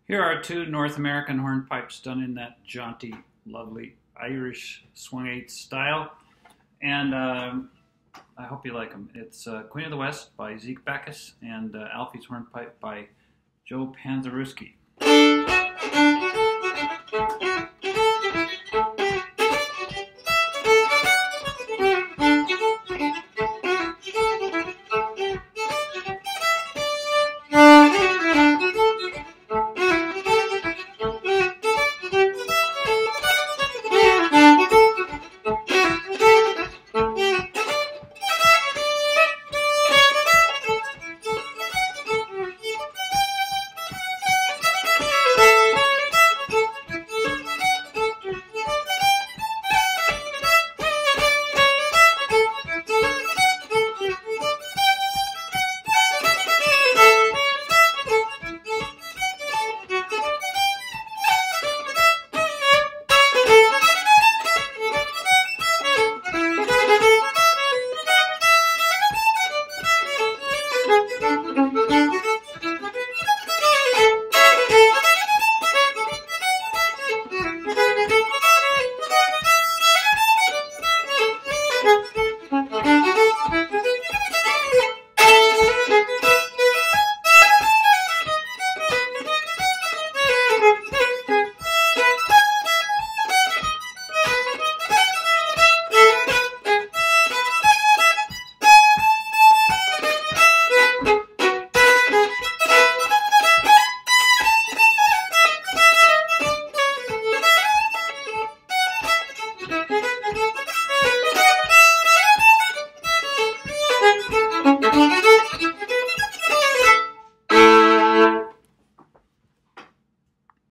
Here are two North American hornpipes done in that jaunty, lovely Irish swung eighth style. And I hope you like them. It's Queen of the West by Zeke Backus and Alfie's Hornpipe by Joe Panzerowski.